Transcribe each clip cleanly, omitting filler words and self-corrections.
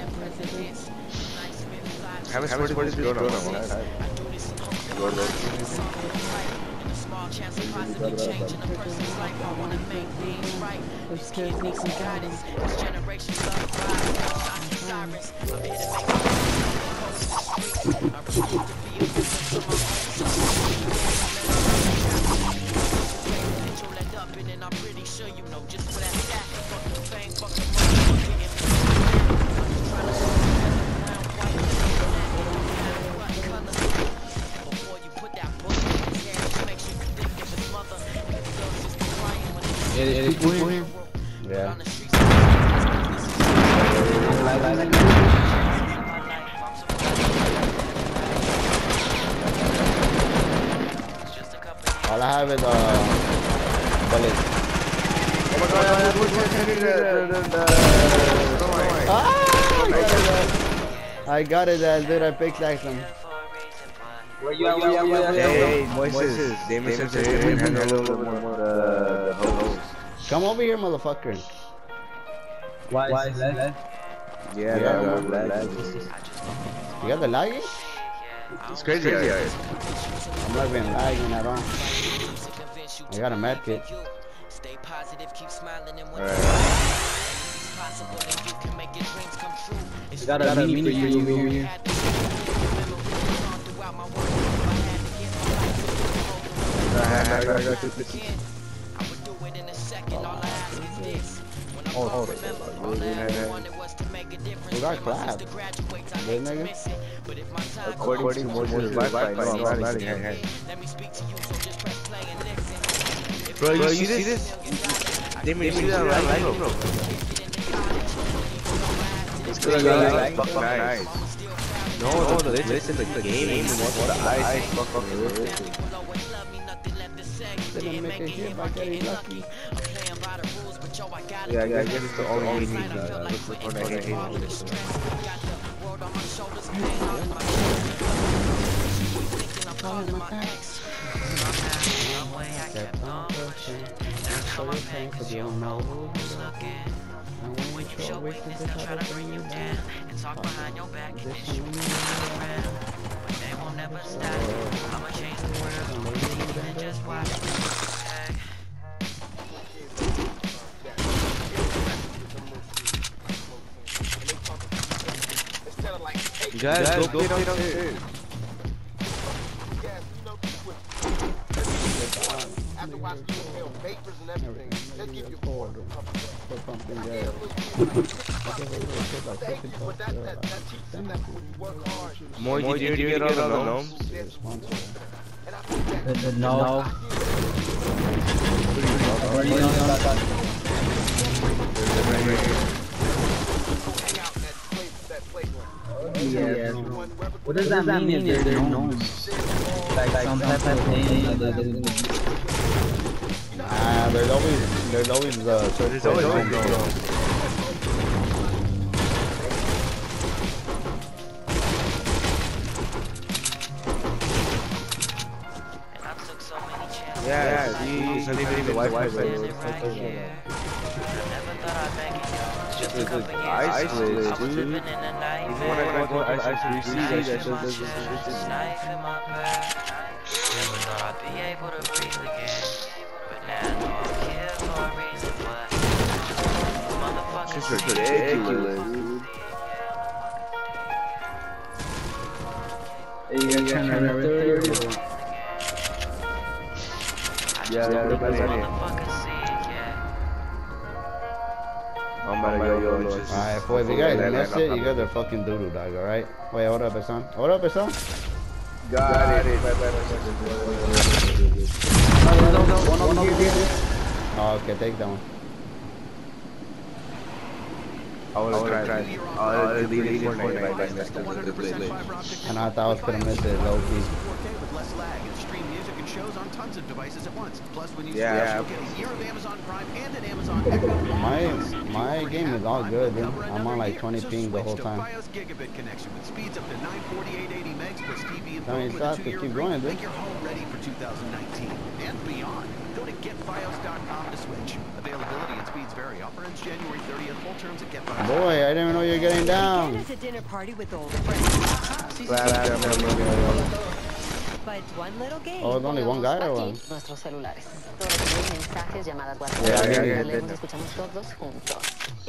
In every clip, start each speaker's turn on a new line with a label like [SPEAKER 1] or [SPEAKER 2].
[SPEAKER 1] Haven't supported this girl in a long time.
[SPEAKER 2] Small chance of possibly changing a person's life. I wanna make things right. These kids need some guidance. This generation love violence. Sirens. I'm here to make it. I refuse to be a victim to my own you'll end up in, and I'm pretty sure you know just where that's at. Fuck the fame, fuck the motherfucking before you put that bullet in his hand, just make sure you think of his mother.
[SPEAKER 3] It is people here.
[SPEAKER 2] Yeah.
[SPEAKER 3] All I have is bullets.
[SPEAKER 1] Oh my god,
[SPEAKER 3] I got it, dude. I pickaxed him.
[SPEAKER 4] Where you at?
[SPEAKER 1] Hey, Moises. Damon said to handle a little more the hose.
[SPEAKER 3] Come over here, motherfucker.
[SPEAKER 4] Why is that?
[SPEAKER 1] Yeah,
[SPEAKER 3] You got the lagging?
[SPEAKER 1] It's crazy out here.
[SPEAKER 3] I'm not even lagging at all. I got a med kit.
[SPEAKER 2] Stay positive, keep smiling and
[SPEAKER 1] Alright.
[SPEAKER 2] possible and you can make your dreams come true. It's
[SPEAKER 4] Got a mini for you over here.
[SPEAKER 2] I would do it in a second. All I ask is this.
[SPEAKER 1] Oh,
[SPEAKER 3] We got clapped. Good nigga.
[SPEAKER 1] According to Moises' Wi-Fi, no, I'm not in here.
[SPEAKER 2] Let me speak to you, so just press play and listen.
[SPEAKER 1] Bro, you see this? Damon, you see that light, bro? It's good, fucking nice. No, listen to the game and watch the eyes fucking realistic.
[SPEAKER 3] Didn't make a hit by getting lucky.
[SPEAKER 1] Yeah, I guess it's the only game he's look for that hate.
[SPEAKER 2] When you show weakness, they'll try to bring you down and talk behind your back and then shoot you around. But they won't never stop. I'ma change the world and just watch.
[SPEAKER 1] You guys, go get upstairs.
[SPEAKER 5] After watching you inhale vapors and everything, they'll give you more.
[SPEAKER 1] More you do get all the gnomes?
[SPEAKER 4] No. Where do you know about that? Yeah. What does that mean if they're gnomes? Like some type of thing?
[SPEAKER 3] Nah, there's always
[SPEAKER 1] There's always gnomes. Yeah, he's not even the Wi-Fi. It's like ice glitch, dude. Even when I go to ice 3C, that shit does
[SPEAKER 2] Knife in my back. Never thought I'd be able to breathe again. But now I know I'm here for a reason. But motherfuckers
[SPEAKER 1] It's just ridiculous, dude.
[SPEAKER 4] Hey, you guys trying to rip through?
[SPEAKER 1] Yeah, everybody's in here.
[SPEAKER 2] motherfuckers see it, yeah.
[SPEAKER 1] I'm about to go just...
[SPEAKER 3] Alright, boys, you guys missed it. You guys are fucking doo-doo, dog, alright? Wait, hold up, son. Hold up, son.
[SPEAKER 1] Got it.
[SPEAKER 3] Oh, okay, take that one.
[SPEAKER 1] I wanna try. I'll delete it Fortnite if I messed up with the glitch.
[SPEAKER 3] And I thought I was gonna miss it, low key.
[SPEAKER 6] With less lag and stream music and shows on tons of devices at once. Plus, when you switch,
[SPEAKER 1] Yeah.
[SPEAKER 6] you'll get a year of Amazon Prime and an Amazon Echo.
[SPEAKER 3] My game is all good, dude. I'm on like 20 ping the whole time.
[SPEAKER 6] Fios gigabit connection with speeds up to 948.80 megs plus TV and
[SPEAKER 3] I mean,
[SPEAKER 6] phone
[SPEAKER 3] stop
[SPEAKER 6] with
[SPEAKER 3] to
[SPEAKER 6] 2-year
[SPEAKER 3] keep
[SPEAKER 6] free.
[SPEAKER 3] going, dude.
[SPEAKER 6] Make your home ready for 2019 and beyond. Go to getfios.com to switch. Availability and speeds vary. offer ends January 30th. Full terms at GetBuy.
[SPEAKER 3] Boy, I didn't even know you were getting down.
[SPEAKER 7] It's a dinner party with old friends. But one little game.
[SPEAKER 3] Oh, it's only one guy or what?
[SPEAKER 8] Nuestros celulares. Todo lo que es mensajes, llamadas WhatsApp.
[SPEAKER 3] Yeah.
[SPEAKER 8] Leemos y escuchamos todos juntos.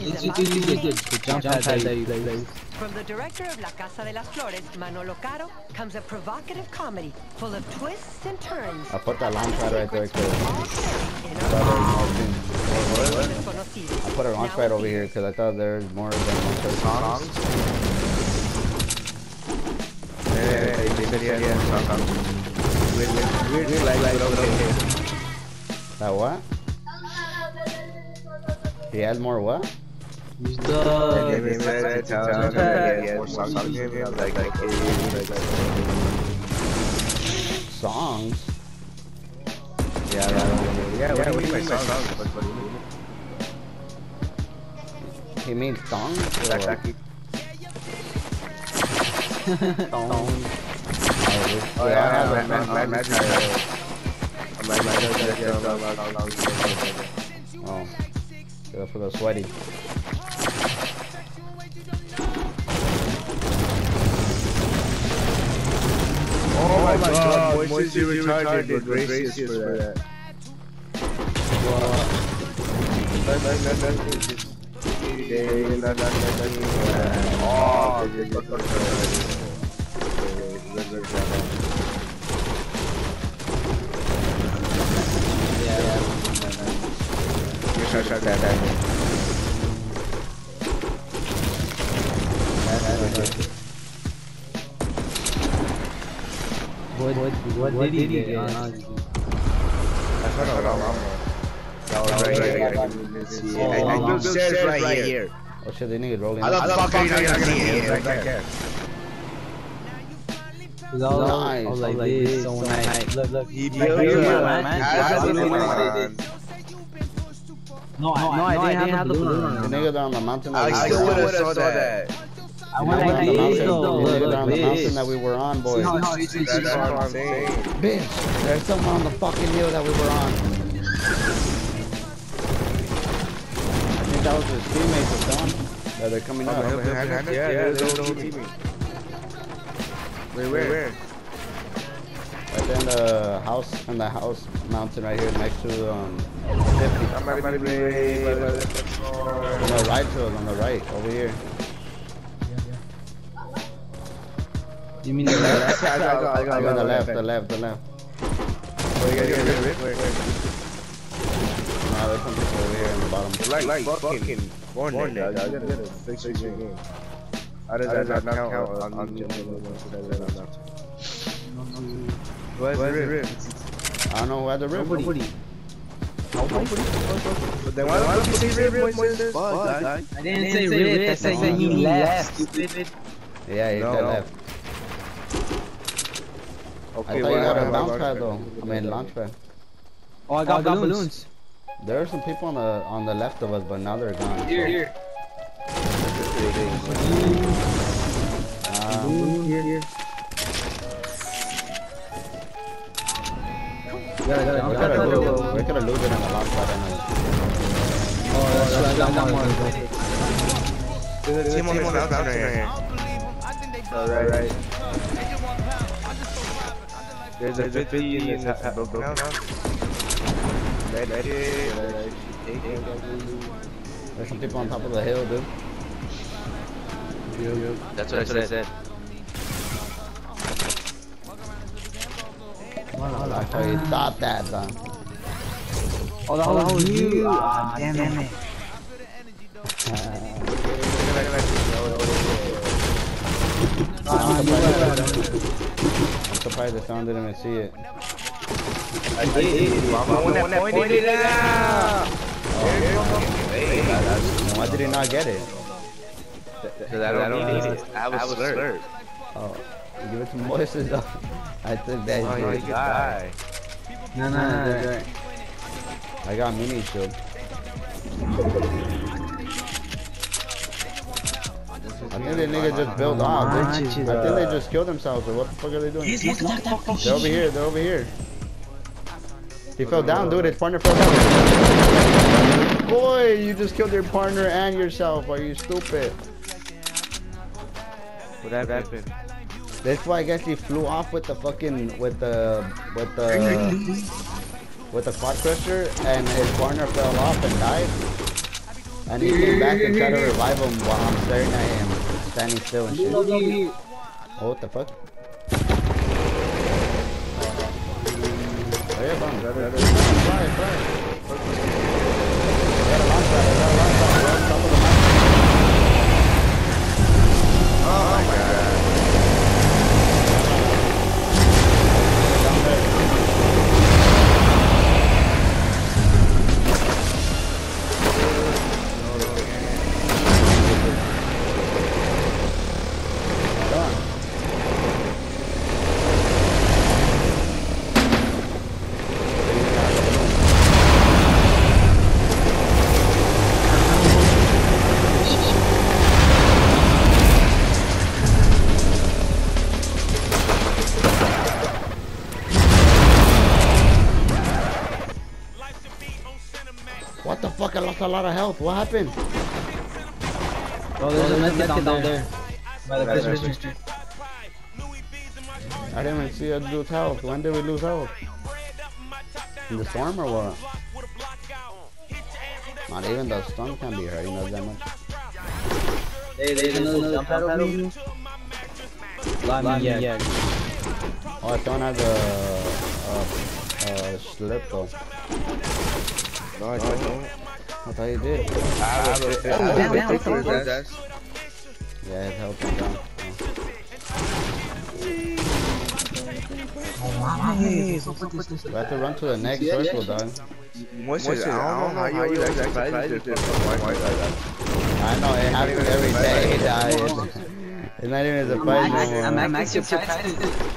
[SPEAKER 7] From the director of La Casa de las Flores, Manolo Caro, comes a provocative comedy full of twists and turns.
[SPEAKER 3] I put that launch pad right there.
[SPEAKER 7] I
[SPEAKER 3] I put a launch pad over here because I thought there was more than one songs. That what? He has more what? Songs?
[SPEAKER 1] Yeah, what do you mean by songs?
[SPEAKER 3] He means songs?
[SPEAKER 1] Exactly.
[SPEAKER 3] Songs.
[SPEAKER 1] Oh yeah,
[SPEAKER 3] Oh, go for the sweaty.
[SPEAKER 1] Oh my god, Moises, you retarded, was racist for that.
[SPEAKER 4] What did he get?
[SPEAKER 1] I built stairs right here.
[SPEAKER 3] Oh shit, they niggas rolling.
[SPEAKER 1] How the fuck are you not gonna see it? Right there.
[SPEAKER 4] It's all
[SPEAKER 3] Nice.
[SPEAKER 4] like this. So when I look,
[SPEAKER 1] He
[SPEAKER 4] built
[SPEAKER 1] built
[SPEAKER 4] it. No, I didn't have the balloon.
[SPEAKER 3] The niggas are on the mountain.
[SPEAKER 1] I
[SPEAKER 3] that we
[SPEAKER 1] still
[SPEAKER 3] were
[SPEAKER 1] would
[SPEAKER 3] on.
[SPEAKER 1] have saw that.
[SPEAKER 4] I
[SPEAKER 3] The
[SPEAKER 4] went
[SPEAKER 3] niggas
[SPEAKER 4] like
[SPEAKER 3] on the
[SPEAKER 4] this
[SPEAKER 3] mountain-
[SPEAKER 4] though.
[SPEAKER 3] the niggas
[SPEAKER 4] Look,
[SPEAKER 3] are on the
[SPEAKER 4] this.
[SPEAKER 3] mountain that we were on, boys.
[SPEAKER 4] No,
[SPEAKER 1] That's what I'm saying.
[SPEAKER 3] Bitch, there's someone on the fucking hill that we were on. I think that was his teammates or something. Yeah, they're coming up.
[SPEAKER 1] Yeah, there's no teaming. Where?
[SPEAKER 3] Right there in the house mountain right here next to 50.
[SPEAKER 1] I'm not gonna be
[SPEAKER 3] On the right to us, on the right, over here.
[SPEAKER 4] You mean the left?
[SPEAKER 3] I mean the left.
[SPEAKER 1] Where?
[SPEAKER 3] No, there's some people over here in the bottom.
[SPEAKER 1] Like fucking born there, dog. You gotta fix your game. How does that not count on Where's the rip?
[SPEAKER 3] I don't know who had the rip.
[SPEAKER 4] Nobody.
[SPEAKER 1] But then why don't you say rip, Moises?
[SPEAKER 4] I didn't say rip. I said he left. Stupid.
[SPEAKER 3] Yeah, he got left. I
[SPEAKER 1] Okay,
[SPEAKER 3] thought you got a bounce pad though. I mean launch pad.
[SPEAKER 4] Oh, I got balloons.
[SPEAKER 3] There are some people on the left of us, but now they're gone.
[SPEAKER 4] Here.
[SPEAKER 3] Here. We could have looted on the launch pad anyway.
[SPEAKER 4] Oh, that's right. I got more.
[SPEAKER 1] There's a team on this mountain right here. Right. There's a 50 in this house.
[SPEAKER 3] There's some people on top of the hill, dude.
[SPEAKER 1] That's what I said.
[SPEAKER 3] I thought you thought that, son.
[SPEAKER 4] Oh, that was you. Ah, damn it.
[SPEAKER 3] I'm surprised the sound didn't even see it.
[SPEAKER 1] I did. I'm the one that pointed it out.
[SPEAKER 3] Why did he not get it?
[SPEAKER 1] Because I don't need it. I was slurred.
[SPEAKER 3] Oh, give it to Moises though. I think that
[SPEAKER 1] Oh,
[SPEAKER 3] is
[SPEAKER 1] you
[SPEAKER 3] good.
[SPEAKER 1] could die.
[SPEAKER 4] No, that's right.
[SPEAKER 3] I got mini shield. I think the nigga just built off, dude. I think they just killed themselves, or what the fuck are they doing? They're over here. He fell down, dude. His partner fell down. boy, you just killed your partner and yourself. Are you stupid?
[SPEAKER 1] What happened?
[SPEAKER 3] That's why I guess he flew off with the fucking with the quad crusher, and his partner fell off and died. And he came back and tried to revive him while I'm staring at him, standing still and shit. Oh, what the fuck? Fly.
[SPEAKER 1] Oh my god.
[SPEAKER 3] What the fuck? I lost a lot of health. What happened?
[SPEAKER 4] Oh, there's a medkit down there. By the business.
[SPEAKER 3] I didn't even see us lose health. When did we lose health? In the storm or what? Not even the storm can be hurting us that much.
[SPEAKER 4] They another jump pad over here? Yeah.
[SPEAKER 3] Oh, I thought I had a slip though.
[SPEAKER 1] No, I don't.
[SPEAKER 3] I thought you did.
[SPEAKER 1] I have a
[SPEAKER 3] Yeah, it helped me down. We have to run to the next circle, dog.
[SPEAKER 1] Moisture, I don't know how you exercise this.
[SPEAKER 3] I know, it happens every day, dog. It's not even a surprise no more.
[SPEAKER 4] I'm actually excited.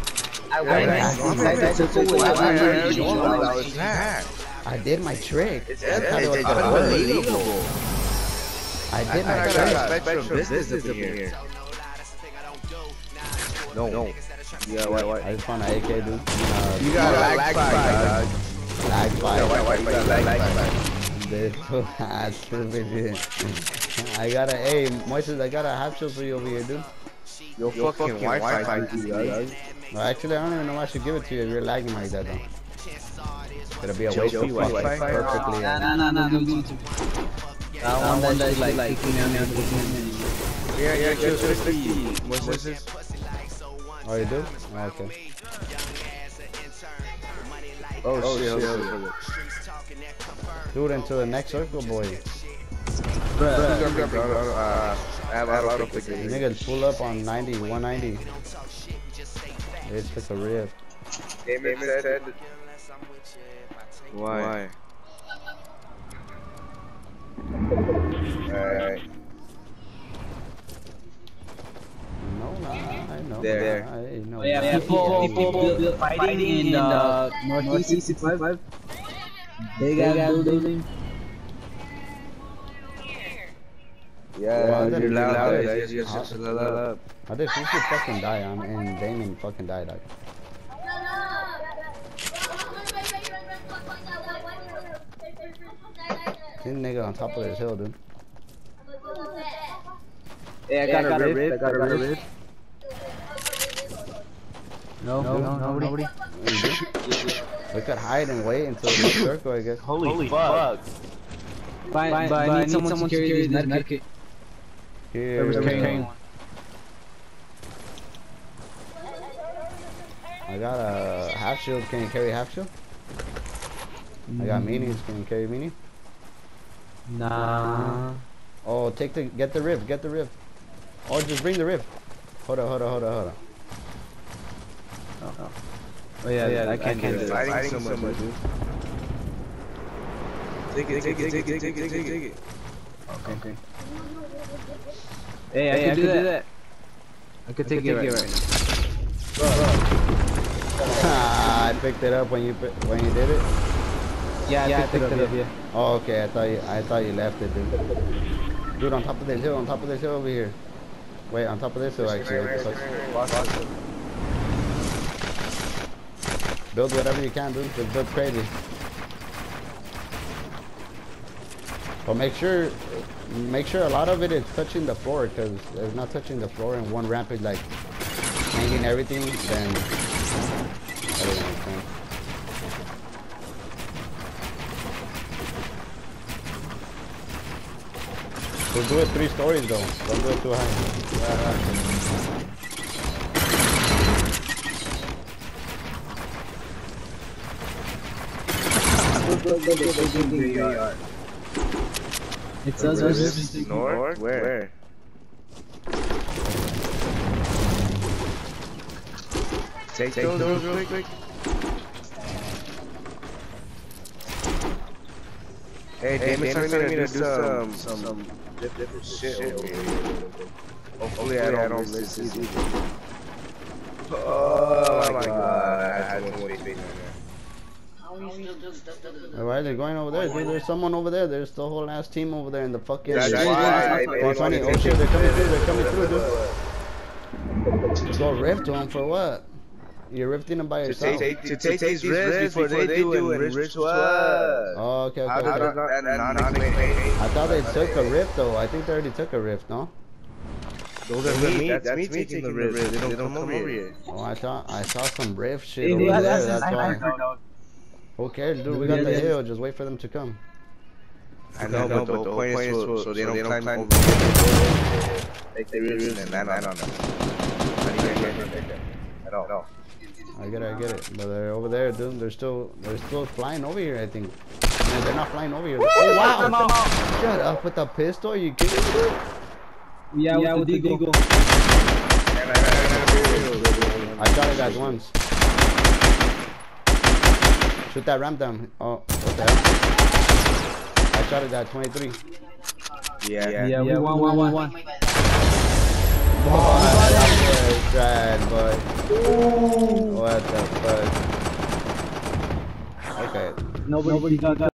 [SPEAKER 3] I did my trick.
[SPEAKER 1] It's
[SPEAKER 3] unbelievable. I did my trick.
[SPEAKER 1] business up in here. No. Yeah, what?
[SPEAKER 3] I just found an AK, dude.
[SPEAKER 1] You got a lag spike, dog.
[SPEAKER 3] Lag spike.
[SPEAKER 1] Lag spike.
[SPEAKER 3] This stupid shit. I got a, hey, Moises, I got a half shield for you over here, dude.
[SPEAKER 1] Your fucking Wi-Fi, dog.
[SPEAKER 3] No, actually, I don't even know why I should give it to you if you're lagging like that, though. It'll be a waste of Wi-Fi perfectly.
[SPEAKER 4] No. That one that's like kicking me out.
[SPEAKER 1] Yeah, kill 50. Moises.
[SPEAKER 3] Oh, you do? Oh, okay.
[SPEAKER 1] Oh, shit.
[SPEAKER 3] Do it into the next circle, boy. Niggas pull up on 90, 190. It took a rip.
[SPEAKER 1] Why? Alright.
[SPEAKER 3] No, I know.
[SPEAKER 1] There.
[SPEAKER 3] I know.
[SPEAKER 4] Yeah, people fighting in the Northeast 65. Big ass building.
[SPEAKER 1] Yeah, you're loud.
[SPEAKER 3] How did Fufu fucking die? And Damien fucking died. This nigga on top of this hill, dude.
[SPEAKER 4] Yeah, I got a rib. No, nobody.
[SPEAKER 3] We could hide and wait until the circle, I guess.
[SPEAKER 1] Holy fuck.
[SPEAKER 4] But I need someone to carry this medkit.
[SPEAKER 3] Here,
[SPEAKER 4] Whoever's carrying one.
[SPEAKER 3] I got a half shield. Can you carry half shield? I got minis. Can you carry mini?
[SPEAKER 4] Nah.
[SPEAKER 3] Oh, get the rib. Oh, just bring the rib. Hold on.
[SPEAKER 4] Oh yeah, I can't do it.
[SPEAKER 1] Fighting someone, dude. Take it.
[SPEAKER 4] Okay. Hey, I can do that. I could take it right now.
[SPEAKER 3] I picked it up when you did it.
[SPEAKER 4] Yeah, I picked it up. Yeah.
[SPEAKER 3] Oh, okay. I thought you left it, dude. Dude, on top of this hill over here. Wait, on top of this hill actually. Build whatever you can, dude. Just build crazy. But make sure a lot of it is touching the floor, because if it's not touching the floor and one ramp is like hanging everything, then that doesn't make sense. So do it 3 stories though. Don't do it too high.
[SPEAKER 4] It's us versus
[SPEAKER 1] North? Where? Take those real quick. Hey, Damon's telling me to do some different shit over here. Hopefully I don't miss this either. Oh my god, I had to wait there.
[SPEAKER 3] Why are they going over there? Dude, there's someone over there. There's the whole ass team over there in the fucking...
[SPEAKER 1] That's why.
[SPEAKER 3] Oh, shit, they're coming through, dude. Go rift to them for what? You're rifting them by yourself.
[SPEAKER 1] To take these rifts before they do it, Rich 12.
[SPEAKER 3] Oh, okay. I thought they took a rift though. I think they already took a rift, no?
[SPEAKER 1] Those are me. That's me taking the rift. They don't come over here.
[SPEAKER 3] Oh, I saw some rift shit over there. That's why. Who cares, dude? We got the hill. Just wait for them to come.
[SPEAKER 1] I know, but the whole point is so they don't climb over here. Take the rift and land on them. I know.
[SPEAKER 3] I get it. But they're over there, dude. They're still flying over here, I think. Man, they're not flying over here. Oh, wow. Shut up with the pistol. Are you kidding me, dude?
[SPEAKER 4] Yeah, with the Deagle.
[SPEAKER 3] I shot it guys once. Shoot that ramp down. Oh, what the hell? I shot it at 23.
[SPEAKER 4] Yeah, we won.
[SPEAKER 3] Boy, that's sad, boy. What the fuck? Okay.
[SPEAKER 4] Nobody got that.